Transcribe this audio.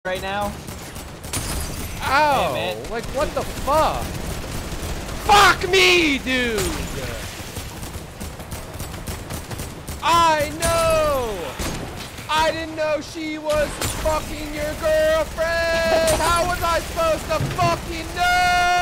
right now. Ow! Man. Like, what the fuck? Fuck me, dude! I know! I didn't know she was fucking your girlfriend! How was I supposed to fucking know?